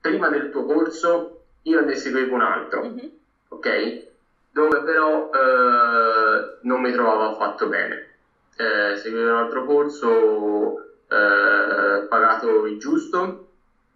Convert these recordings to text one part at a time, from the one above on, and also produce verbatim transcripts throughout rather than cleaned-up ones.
prima del tuo corso io ne seguivo un altro, Mhm. ok? Dove però eh, non mi trovavo affatto bene. Eh, seguivo un altro corso eh, pagato il giusto,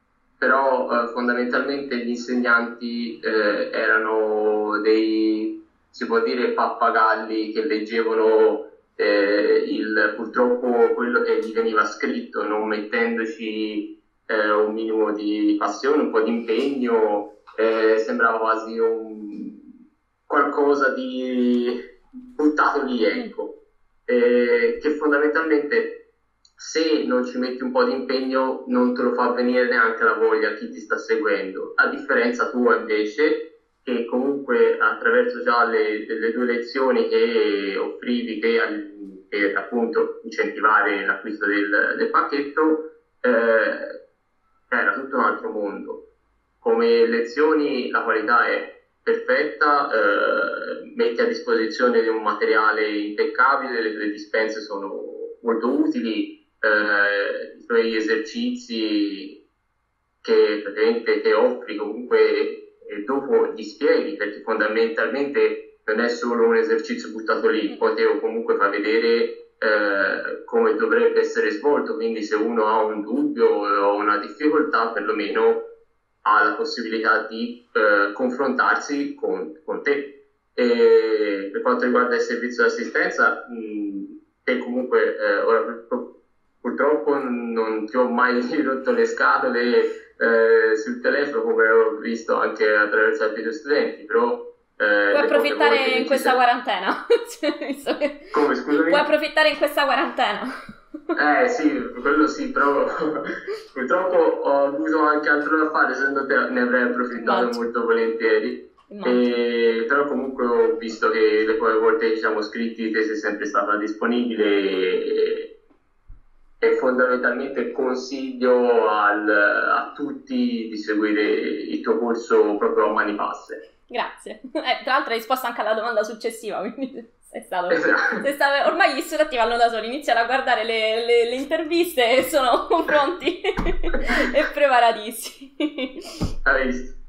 però eh, fondamentalmente gli insegnanti eh, erano dei, si può dire, pappagalli che leggevano eh, il, purtroppo quello che gli veniva scritto, non mettendoci eh, un minimo di passione, un po' di impegno, eh, sembrava quasi un, qualcosa di buttato lì, ecco, eh, che fondamentalmente se non ci metti un po' di impegno non te lo fa venire neanche la voglia chi ti sta seguendo, a differenza tua invece che comunque attraverso già le, le due lezioni che offrivi che, per appunto incentivare l'acquisto del, del pacchetto eh, era tutto un altro mondo. Come lezioni la qualità è perfetta, eh, metti a disposizione di un materiale impeccabile, le, le dispense sono molto utili, eh, i tuoi esercizi che praticamente che offri comunque e dopo gli spieghi, perché fondamentalmente non è solo un esercizio buttato lì, poi te comunque fa vedere eh, come dovrebbe essere svolto, quindi se uno ha un dubbio o una difficoltà perlomeno ha la possibilità di eh, confrontarsi con, con te. E per quanto riguarda il servizio di assistenza, mh, te comunque eh, ora purtroppo non ti ho mai rotto le scatole eh, sul telefono, come ho visto anche attraverso altri tuoi studenti, però eh, puoi approfittare in questa sei... quarantena. che... Come, scusami? Puoi approfittare in questa quarantena. Eh sì, quello sì, però purtroppo ho avuto anche altro da fare, se no te ne avrei approfittato Immagino. molto volentieri. E, però comunque ho visto che le poche volte che siamo scritti te sei sempre stata disponibile e, e fondamentalmente consiglio al, a tutti di seguire il tuo corso proprio a mani basse. Grazie. Eh, tra l'altro hai risposto anche alla domanda successiva, quindi sei stato, sei stato... ormai gli studenti vanno da soli, iniziano a guardare le, le, le interviste e sono pronti e preparatissimi. Hai visto?